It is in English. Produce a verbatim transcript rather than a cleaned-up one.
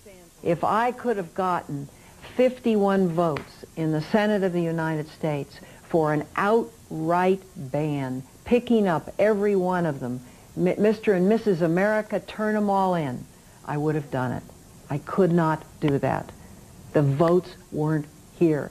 If I could have gotten fifty-one votes in the Senate of the United States for an outright ban, picking up every one of them, Mister and Missus America, turn them all in, I would have done it. I could not do that. The votes weren't here.